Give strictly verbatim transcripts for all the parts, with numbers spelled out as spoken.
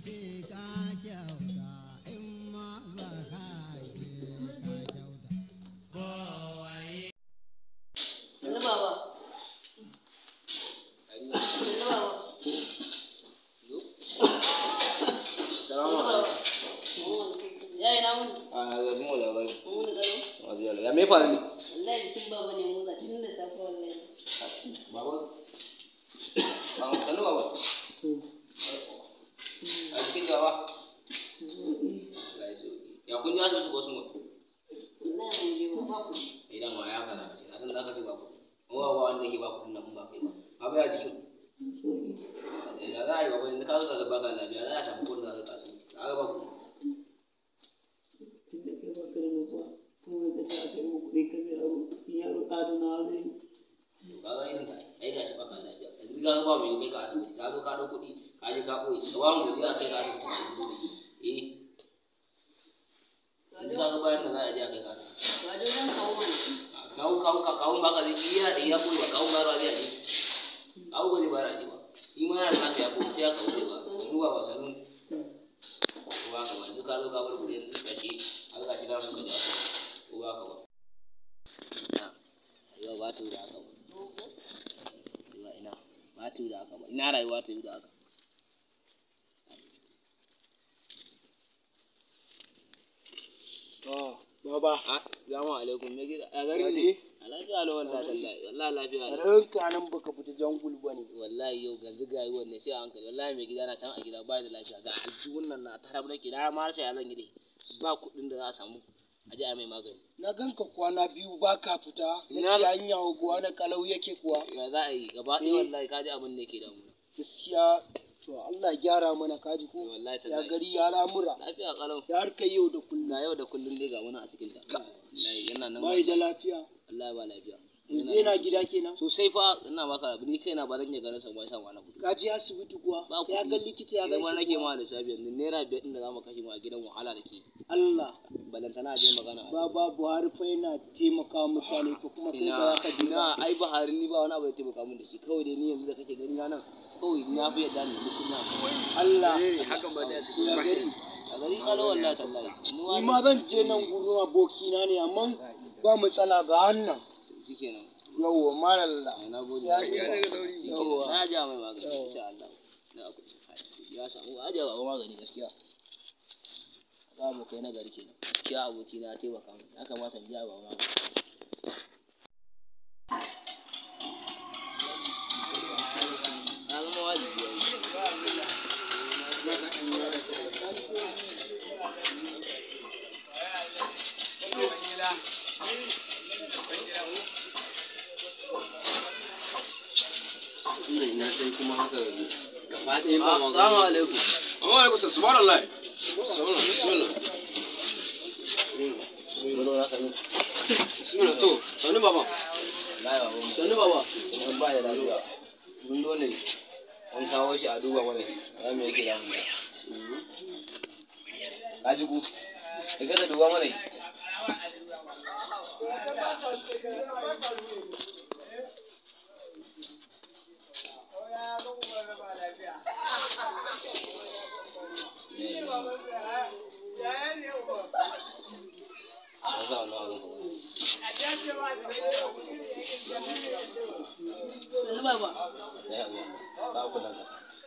Ya me faru ne? Wallahi kin baba ne mu da tun da safe wallahi. Baba. Baba sanu baba. A cikin jawa. Ya kun ja su ko sun mutu? Wallahi mun je ba ku. Idan ma ya fara ce, a san zaka ce ba ku. Wa ba wanda ke ba ku nan ba kai ba. Baba ya cikin. Da za a yi baba yanzu ka zo da baka lafiya za a samu kun da za ka su. Ka ga ba ku. Kaga irin ta ai ga shi baka lafiya yanzu ga ba mu yi ka asibiti ka zo ka dau kuɗi ka je ka koyi ka ba mu zai kai ka asibiti ka eh yanzu ka ga bayan da za a je kai ka asibiti Ba da ran kawo mana. kawo kawo ka kawo baka zai iya da iya koyi ba kawo ba zai aje kawo ba zai ba aje ba ni ma yana nasa ya koyi ya kawo ba sanu ba ba sanu ba ka ba duk ka zo ka bar kuɗi yanzu ka ce aka ci da su ka ja ko ba ka ba yau ba tu da haka ba ina ba tu da haka ba ina rayuwa ta yi da haka to baba assalamu alaikum me gida a gari ne lafiya lo wallahi tallahi wallahi lafiya ne ranka nan baka fita jangul bane wallahi yau ganzu ga yiwon ne sai a hankali wallahi mai gida na can a gida ba da lafiya ga aljihun nan na tarab da gida ma sai a zan gide ba kuɗin da za a samu a ji a mai magani na ganka kwana biyu ba ka fita na ci hanya kuwa na kalau yake kuwa ya za a yi gaba ɗaya wallahi kaji abin da yake damu gaskiya to Allah ya gyara mana kaji ko wallahi ya gari ya lamura lafiya kalau ya harka yau da kullum ga yau da kullum dai ga wani a cikin ta wallahi yana nan bai da lafiya wallahi ba lafiya yanzu yana gida kenan sosai fa ina baka rabu ni kaina ba zan iya ganin sa ba shan wani kuɗi kaji asibiti kuwa ya ga likita ya ga shi nake ma da sabiyan ni naira biyar din da zamu kashe mu a gidan wahala da ke Allah balantana je magana baba Buhari fa yana taimaka mutane ko kuma kai ba ka ji na ai Buhari ni ba wani abu da taimaka mun da shi kawai dai ni yanzu da kake gani na nan kawai na fi yadda ni duk na Allah hakan ba da ya gari a gari kalo wallahi tallahi ni ma zan je nan gurin abokina ne amma ba matsala ga hannan shikenan yawwa malalla na gode ya daga sauri yawwa na ja mai magani insha Allah ya samu aje ba magani gaskiya ga abokai na gari kenan gaskiya aboki na taimaka mu ya kamata in ji ba magani na zama wajibi ina sai kuma haka gaba ɗaya ba ma assalamu alaikum wa alaikum subhanallah bismillah bismillah to sanu baba sanu baba in ba da lafiya mun dole an kawo shi a duba mana ya me yake damu ka ji ku daga da duba mana Sanu baba. Ya Allah, ba ku nan.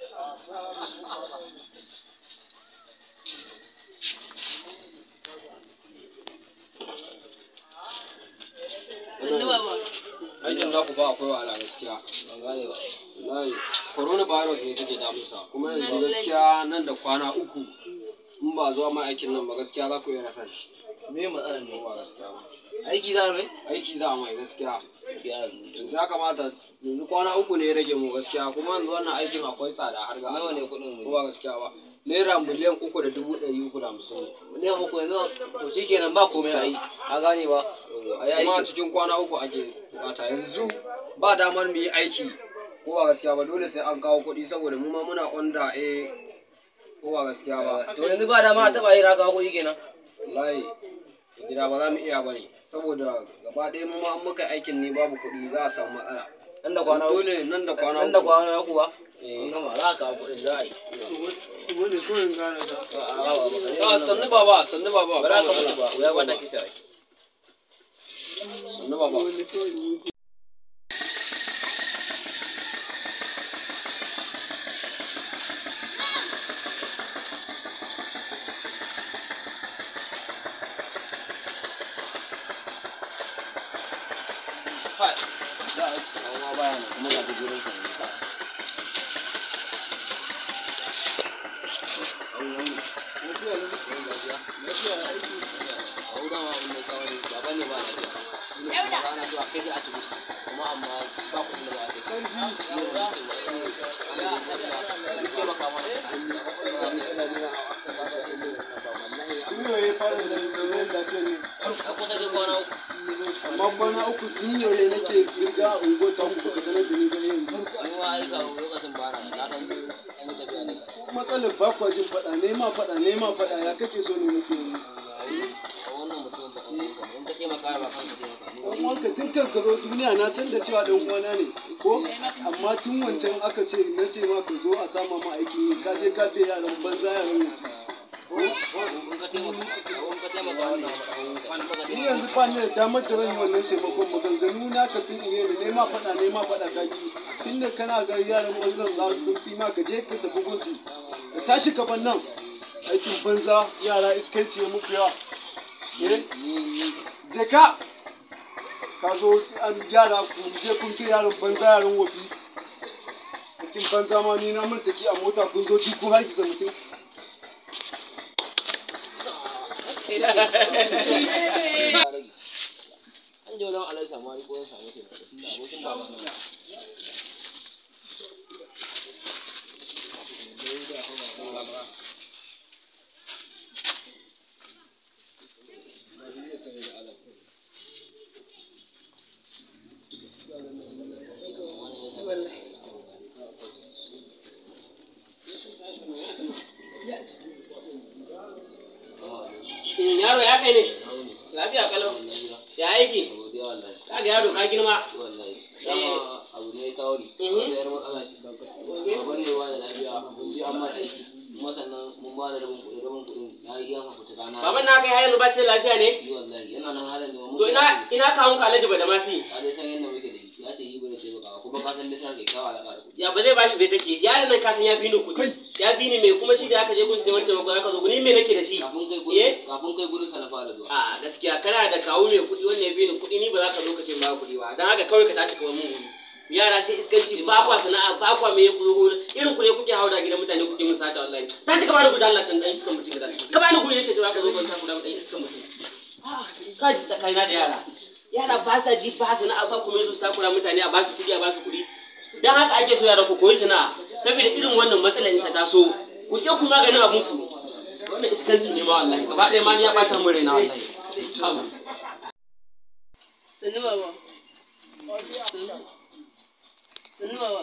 Sanu baba. aikin za ku ba akwai wahala gaskiya Ban gane ba. wallahi corona virus ne take damunsa kuma yanzu gaskiya nan da kwana uku in ba zuwa ma aikin nan ba gaskiya za ku iya rasa shi Me matsalar ne? ba gaskiya ba Aiki za mai? aiki za a mai gaskiya Gaskiya yanzu ya kamata yanzu kwana uku ne ya rage mu gaskiya kuma yanzu wannan aikin akwai tsada har ga nawa ne kuɗin mu? ko ba gaskiya ba naira miliyan uku da dubu ɗari uku da hamsin ne Ne muku yanzu to shikenan ba komai a yi. A gane ba? A yi kuma aiki. cikin kwana uku ake bukata yanzu ba damar mu yi aiki ko ba gaskiya ba dole sai an kawo kuɗi saboda mu ma muna onda eh ko ba gaskiya ba To yanzu ba dama a taɓa yi raka kuɗi kenan. wallahi gida ba za mu iya bane saboda gaba ɗaya mu ma an muka aikin ne babu kuɗi za a samu matsala Nan da kwana uku. dole nan da kwana Nan da uku kwana uku ba? eh An gama za a kawo kuɗin za a yi. wani kawai gane ta. Ah, sannu baba, sannu baba. Bara ka mutu ba, ya bada kisa. Sannu baba. Hai, za a yi kuma baya ne kuma ga jirin sa ne. Ana so a kai asibiti kuma amma ba kuɗin da za a kai. Taimaka mana. Tun ya fara da domin lafiya ne. A kusa da kwana uku. Amma kwana uku tun yau ne nake zirga ungo ta uku ka sanar da ni ba yin. Ni ma aika lokacin bara na dan an tafiya ne. Matsalar ba kwa jin faɗa, nema faɗa, nema faɗa ya kake so ne nake yi. Wannan mutum ka in ka taimaka ba kanka taimaka. Ɗan uwanka tun kan ka zo duniya na san da cewa ɗan uwana ne ko amma tun wancan aka ce na ce ma ka zo a sama ma aikin yi ka je ka biya yaran banza yaran ne. In ka taimaka, in ka taimaka wannan Ni yanzu ba ni da damar da zan yi wannan taimakon maganganu na ka sun iya ne nema faɗa nema faɗa ka ki tun da kana ga yaran banzan za su sun fi ma ka je ka tafi gunsu ka tashi ka ban nan aikin banza yara iskanci ya muku yawa. Je ka ka zo an gyara ku je kun fi yaran banza yaran wofi aikin banza ma ni na manta ki a mota kun zo duk kun hargitsa mutum. an je wajen alai samari ko yan samu ke da tunda abokin baba ne. Yaro ya kai ne? Lafiya kalau. Ya aiki? Ka ga yaro ka girma. Dama abu ne kawo ni. Da yar matsala shi. Babban ne ba da lafiya. Mun ji an mara aiki. Kuma sannan mun ba da rabin kuɗi rabin kuɗin ya yi yafa fita rana. Baban na kai har yanzu ba shi da lafiya ne? Yi wallahi yana nan halin da To ina ina kawun ka Alhaji Badamasi. Ka dai san yadda muke da shi. Ya ce yi bane sai baka kuma ka san da tana da kyawa alaka da kuɗi. Ya ba zai bashi bai take. Yaron nan ka san ya fi ni kuɗi. Ya fi ni mai kuma shi da aka je gun shi neman taimako aka zo ni me nake da shi? Kafin kai gurin kafin kai gurin sa na fara zuwa. A gaskiya kana da kawu mai kuɗi wanda ya fi ni kuɗi ni ba za ka zo ka ce ba kuɗi ba. Dan haka kawai ka tashi ka bar mun wuri. Yara sai iskanci ba kwa sana'a ba kwa me ku irin ku ne kuke hauda gidan mutane kuke musu sata wallahi. Tashi ka bani gudan Allah can dan iskan mutum da. Ka bani guri nake cewa ka zo kwanta gudan dan iskan mutum. Ka ji tsakanina da yara. Yara ba sa ji ba sana'a ba kuma yanzu su takura mutane a ba su kuɗi a ba su kuɗi. Dan haka ake so yara ku koyi sana'a saboda irin wannan matsalar in ta taso ku je ku maganin abun ku. Wannan iskanci ne ma wallahi gaba ɗaya ma ni ya ɓata mun raina wallahi. Sani baba. Sani baba.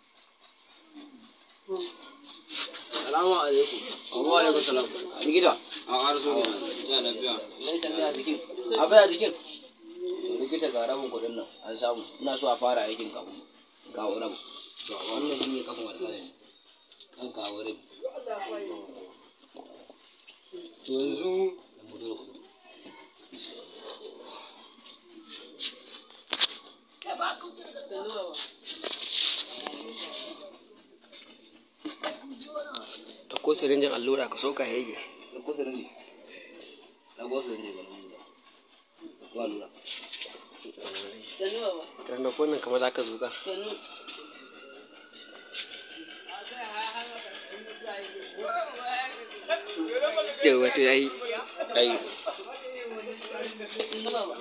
Salamu alaikum. Wa alaikum salam. Likita. A arso ne. Ya lafiya. Lai san da jikin. Abai a jikin. Likita ga rabin kuɗin nan an samu. Ina so a fara aikin kafin kawo rabin. Wannan shi ne kafin alƙalami. Kan kawo rabi. To yanzu ko sirinjin allura ka soka hege. Ko sirinji. Na go sirinji ba. Ko allura. Sannu baba. Kan da wannan kamar zaka zuka. Sannu. Da wato yayi. ai Sannu baba.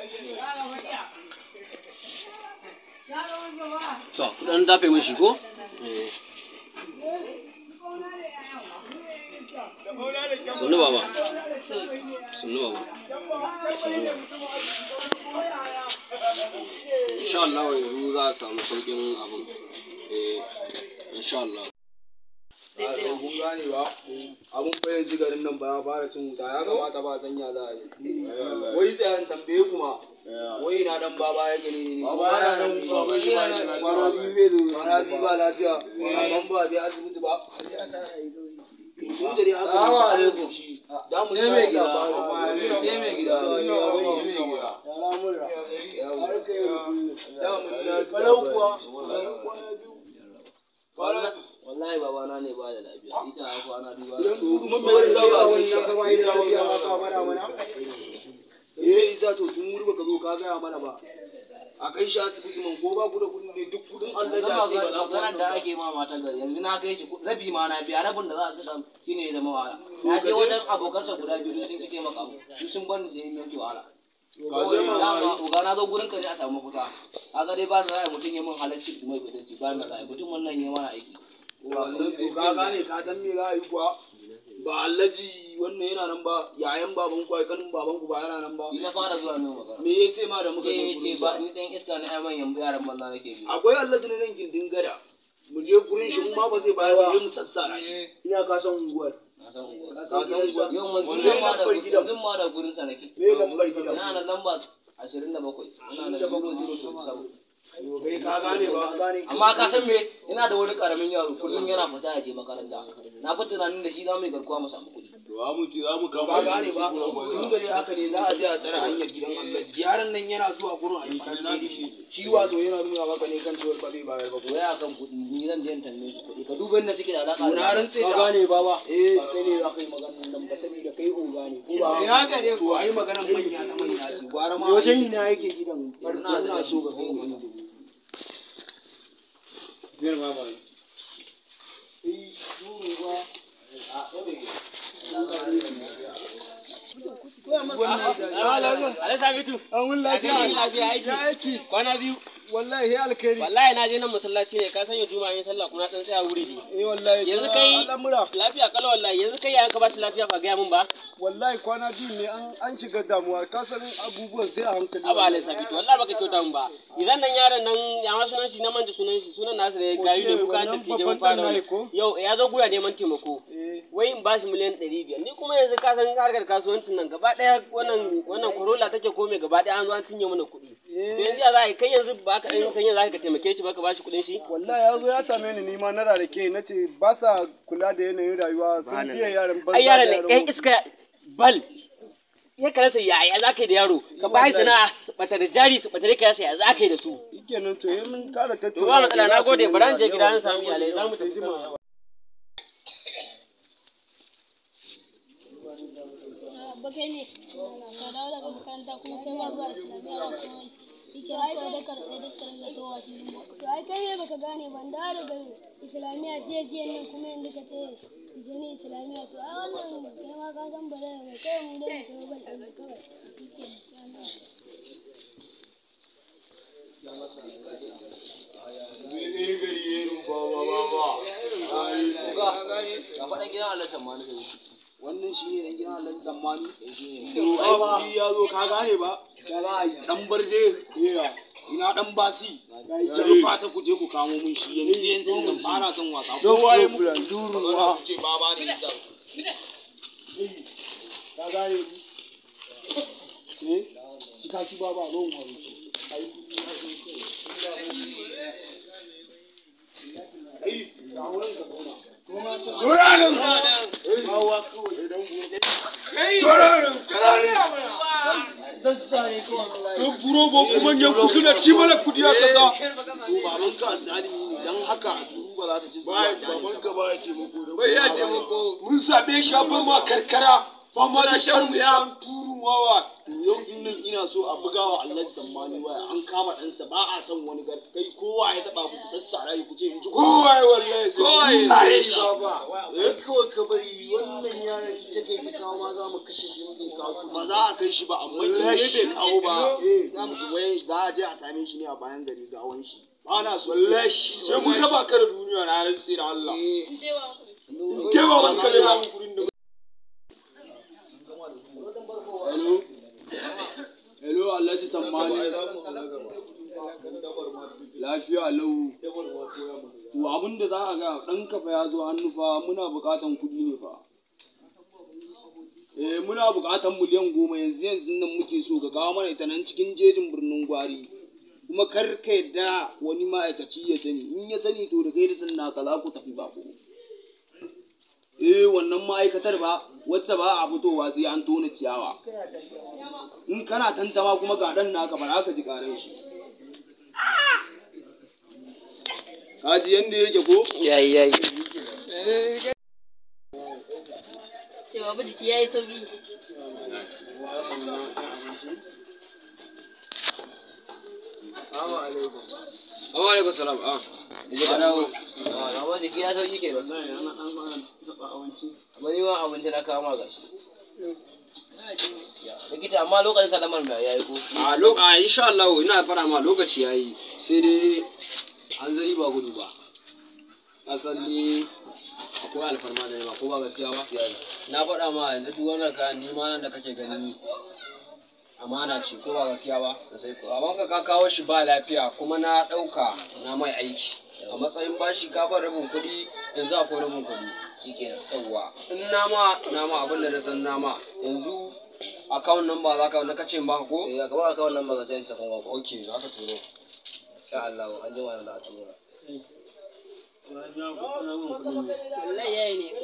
to dan dafe mun shi ko? Eh. Sannu baba. Sannu baba. Insha Allah yanzu za a samu sauƙin abin. Eh, insha Allah. kun gane ba abun fa yanzu garin nan ba ya fara cin wuta ya kamata ba sanya za a yi wai tsayan tambaye kuma wai na dan baba ya gani ne baba ya nan baba shi ba kwana biyu bai da kwana biyu ba lafiya ba ban ba je asibiti ba tun da dai haka Salamu ne alaikum. da mu Sai mai gida. labari. Sai mai gida. Sai mai gida. Al'amura har kai rubu da mun na kalau kuwa Wallahi babana ne ba da lafiya. Isa ya kwana duba. kuma me yasa ba wannan ka bai da lafiya ba ka fara mana eh isa to tun wuri baka zo ka ga mana ba a kai shi asibiti man ko ba ku da kudin ne duk kudin Allah ya ce ba za ku maganar da ake ma matan gari yanzu na kai shi rabi ma na biya rabin da za a saka shine ya zama wahala. Na je wajen abokansa guda biyu sun kike maka abu su sun bani sai yin yanke wahala. Dama uga na zo gurin ka ne a samu fita. Kaga dai ba da za a mutum ya min halarci mai fitanci ba da za a mutum wannan ya mana aiki. to ka gane ka san me za a yi kuwa ba allaji wannan yana nan ba yayan baban ku ai kanin baban ku ba yana nan ba Ni na fara zuwa nan magana. me yace ma da muka Sai je ya ce gurin ba sa ni dan iska na yaman yan yaran banza nake biyu. akwai allaji ne nan gindin gada mu je gurin shi in ma ba zai bayar ba mu sassara shi ina ka san unguwar Na san unguwa. ka san unguwar Yau mun Wannan zuma ma da lambar gidan. zuma ma da gurin sa nake. me lambar gidan Ina nan lamba ashirin da bakwai. Ina nan zero zero to seven. kai ka gane ba ka gane Amma ka san me ina da wani karamin yaro kullum yana fita ya je makaranta. Na fi tunanin da shi za mu yi garkuwa mu samu kuɗi. to za mu ci za mu kama ka gane ba tun da dai haka ne za a je a tsare hanyar gidan Allah yaron nan yana zuwa gurin a yi kallon shi shi wato yana nuna maka ne kan cewar ba zai bayar ba ko Wai akan kuɗi ni zan je in tambaye su kuɗi. Ka duba inda suke da alaƙa na rantse da gane baba eh kai ne za ka yi maganar nan ba saboda kai oga ne ko ba ya haka ne to ai maganar manya ta manya ce gwara ma wajen ina yake gidan ina da so ga kai ne girma ba Alai Sabitu. an Lafiya lafiya lafiya aiki. Kwana biyu. wallahi alkhairi Wallahi na je nan masallaci ne ka sanya juma'a yin sallah kuma na dan tsaya wuri ne. eh wallahi Yanzu kai al'amura lafiya kala wallahi yanzu kai yayin ka ba shi lafiya ba ga mun ba. wallahi kwana biyu ne an an shiga damuwa ka san abubuwan sai a hankali Aba Alai Sabitu wallahi baka kyauta mun ba. Idan nan yaron nan ya ma sunan shi na manta sunan shi sunan nasu ne gayu da buka ta tije mun fara. Yau ya zo guya neman taimako. eh Wai in bashi miliyan ɗari biyar ni kuma yanzu ka san harkar kasuwancin nan gaba ɗaya wannan wannan Corolla take kome gaba ɗaya an zo an cinye mana kuɗi. To yanzu ya za a yi kai yanzu ba ka ɗan sanya za ka taimake shi ba ka bashi kuɗin shi. wallahi ya zo ya same ni nima na rarake na ce ba sa kula da yanayin rayuwa sun biya yaran banza Ai yaran da nan ɗan iska bal. Ya ka rasa yaya za ka yi da yaro ka bashi sana'a su ɓata da jari su ɓata da ka rasa ya za ka yi da su. kenan to yi mun kara tattauna To ba matsala na gode bari an je gida an samu iyalai za mu tafi kan. bakai ne ka dawo daga makaranta kuma kai ba zuwa islamiyya ba komai ike kawai da karɓe da karɓe da wa filin ba to ai kai ne baka gane ban dawo daga islamiyya jiya jiya nan kuma yanzu ka ce je ni islamiyya to ai wannan kai ma ka san ba zai ba kai mu da mu kai ban ɗan kawai shike Ga faɗan gidan Allah can ma na zai wuce. wannan shi ne dan gidan Allah zamani Shi to ai kudi ya zo ka gane ba dan barde ina dan basi sai fata ku je ku kamo mun shi yanzu yanzu nan ba na son wasa ko waye mu duruwa ce baba ne yasa ka gane eh shi ka shi baba ron wani buro ba kuma manyan ku suna ci mana kudi a kasa to baban ka zalimi ne dan haka su ba za ta ci ba baban ka ba ya taimako da bai ya taimako mun sabe shafar ma karkara fama da shan mu ya turun wawa yau din nan ina so a buga wa Allah sammani waya an kama ɗansa ba a son wani gar kai kowa ya taba ku sassara ku ce in ji kowa wallahi kowa ya sare shi ba eh kawai ka bari wannan yaron ita kai ta kawo ma za mu kashe shi mun kawo ba za a kai shi ba amma ne bai kawo ba eh za mu ji wayan shi za a je a same shi ne a bayan gari gawan shi ba na so wallahi sai mun raba ka da duniya na rantsi da Allah kewa ban kale ba mu gurin da hello hello Alhaji Sammani lafiya lau to abin da za a ga ɗan kafa ya zo hannu fa muna buƙatan kuɗi ne fa eh muna buƙatan miliyan goma yanzu yanzu nan muke so ga kawo mana ita nan cikin jejin birnin Gwari kuma kar ka yadda wani ma'aikaci ya sani in ya sani to da kai da ɗan naka za ku tafi bako eh wannan ma'aikatar ba wacce ba a fitowa sai an tona ciyawa in kana tantama kuma ga dan naka ba za ka ji karan shi kaji yanda yake ko yayi yayi cewa ba jiki yayi sauki. Assalamu alaikum. Wa alaikum salam. Ah. Ah, amma jiki ya sauki ke ba. Wallahi ana an fara taɓa abinci. Amma ni ma abinci na kawo ma gashi. Likita amma lokacin salamar mai yayi ko. A lo a insha Allah ina fara ma lokaci yayi sai dai an zari ba gudu ba. Asali akwai alfarma da ba ko ba gaskiya ba. Na faɗa ma yanzu duk wannan kayan ni ma nan da kake gani amana ce ko ba gaskiya ba. Sosai ko. Babanka ka kawo shi ba lafiya kuma na ɗauka na mai aiki. A matsayin bashi ka bar rabin kuɗi yanzu akwai rabin kuɗi. Shikenan. Yawwa in nama nama abin da na san nama yanzu account number za ka na kace ba ko? Eh, gaba aka wannan baka sai ta kuma ko. Okay za ka turo. Insha Allah an ji wannan da tura. Wallahi yayi ne.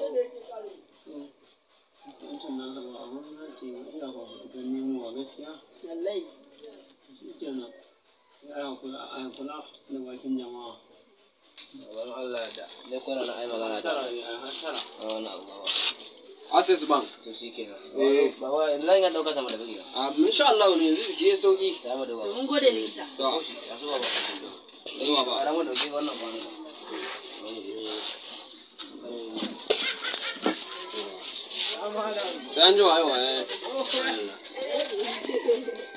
Wancan na zama abin da ke iya ba ku da nemo a gaskiya. Wallahi. Shi kenan. Ya kula a kula da bakin jama'a. Wannan Allah da. Dai kuna na ai magana Tara ta. ne a tara. A wannan abu ba. Access Bank. To shikenan. Eh. Baba nan ya dauka sama da bigi. A insha Allah ne yanzu ke sauki. Ta mu da baba. Mun gode likita. To, Ya so baba. zuwa ba. Ara mu dauke wannan ba. Sai an ji wa aiwa eh.